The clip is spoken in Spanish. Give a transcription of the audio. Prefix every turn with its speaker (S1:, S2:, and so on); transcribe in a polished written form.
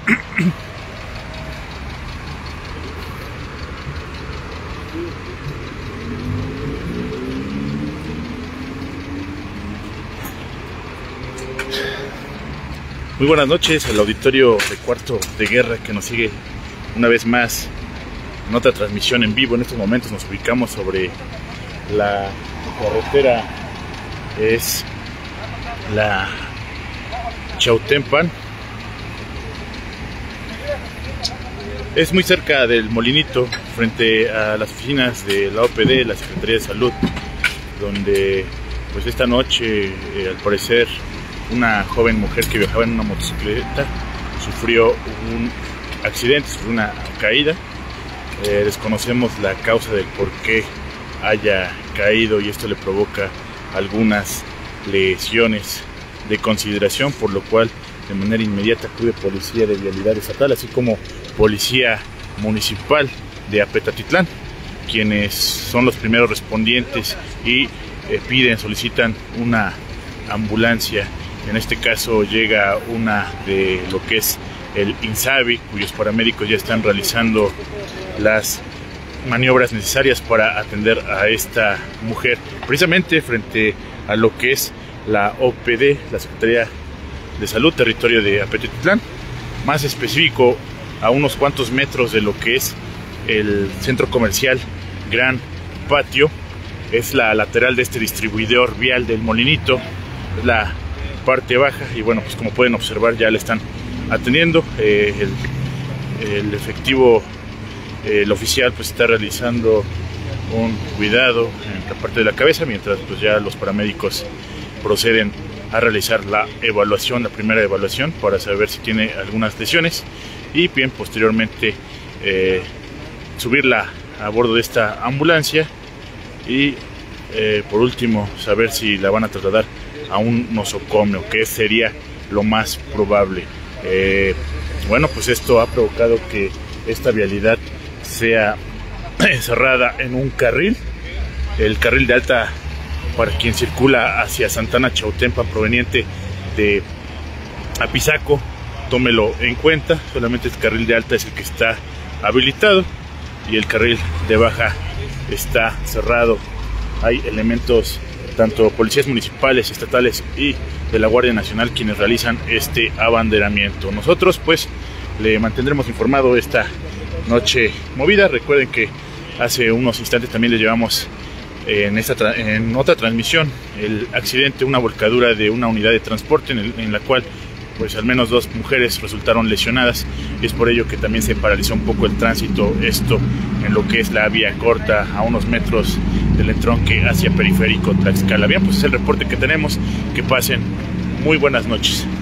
S1: Muy buenas noches al auditorio de Cuarto de Guerra que nos sigue una vez más en otra transmisión en vivo. En estos momentos nos ubicamos sobre la carretera, es la Chautempan. Es muy cerca del Molinito, frente a las oficinas de la OPD, la Secretaría de Salud, donde pues esta noche al parecer una joven mujer que viajaba en una motocicleta sufrió un accidente, sufrió una caída. Desconocemos la causa del por qué haya caído y esto le provoca algunas lesiones de consideración, por lo cual de manera inmediata acude Policía de Vialidad Estatal, así como Policía Municipal de Apetatitlán, quienes son los primeros respondientes y solicitan una ambulancia. En este caso llega una de lo que es el INSABI, cuyos paramédicos ya están realizando las maniobras necesarias para atender a esta mujer, precisamente frente a lo que es la OPD, la Secretaría de Salud, territorio de Apetatitlán, más específico a unos cuantos metros de lo que es el centro comercial Gran Patio. Es la lateral de este distribuidor vial del Molinito, es la parte baja, y bueno, pues como pueden observar ya le están atendiendo. El efectivo, el oficial, pues está realizando un cuidado en la parte de la cabeza, mientras pues ya los paramédicos proceden a realizar la evaluación, la primera evaluación, para saber si tiene algunas lesiones y bien posteriormente subirla a bordo de esta ambulancia y por último saber si la van a trasladar a un nosocomio, que sería lo más probable. Bueno, pues esto ha provocado que esta vialidad sea cerrada en un carril, el carril de alta para quien circula hacia Santana Chautempan proveniente de Apizaco. Tómelo en cuenta, solamente el carril de alta es el que está habilitado y el carril de baja está cerrado. Hay elementos, tanto policías municipales, estatales y de la Guardia Nacional, quienes realizan este abanderamiento. Nosotros pues le mantendremos informado esta noche movida. Recuerden que hace unos instantes también le llevamos en otra transmisión el accidente, una volcadura de una unidad de transporte en la cual pues al menos 2 mujeres resultaron lesionadas, y es por ello que también se paralizó un poco el tránsito, esto en lo que es la vía corta a unos metros del entronque hacia Periférico Tlaxcala. Bien, pues es el reporte que tenemos. Que pasen muy buenas noches.